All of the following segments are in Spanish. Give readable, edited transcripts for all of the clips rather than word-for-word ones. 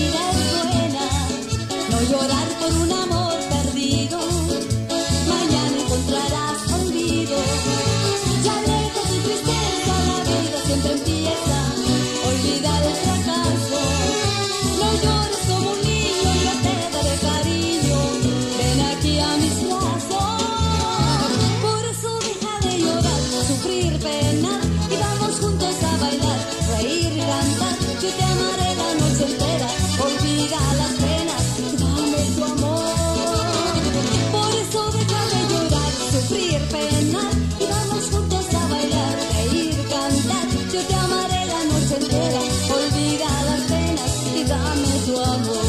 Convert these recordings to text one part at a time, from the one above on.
vida es buena, no llorar por un amor perdido, mañana encontrarás olvido. Ya lejos de tristeza la vida siempre empieza, olvidar el fracaso. No llores como un niño, yo te daré cariño, ven aquí a mis brazos. Por eso deja de llorar, sufrir, penar y vamos juntos a bailar, reír, cantar. Yo te amaré la noche entera, olvida las penas, dame tu amor. Por eso deja de llorar, sufrir, penar y vamos juntos a bailar, reír, cantar. Yo te amaré la noche entera, olvida las penas y dame tu amor.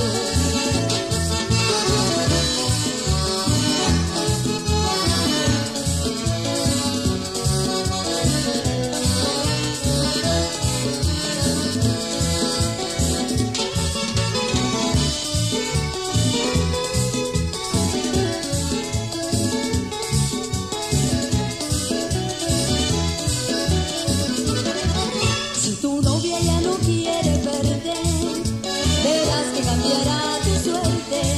Si tu novia ya no quiere verte, verás que cambiará tu suerte.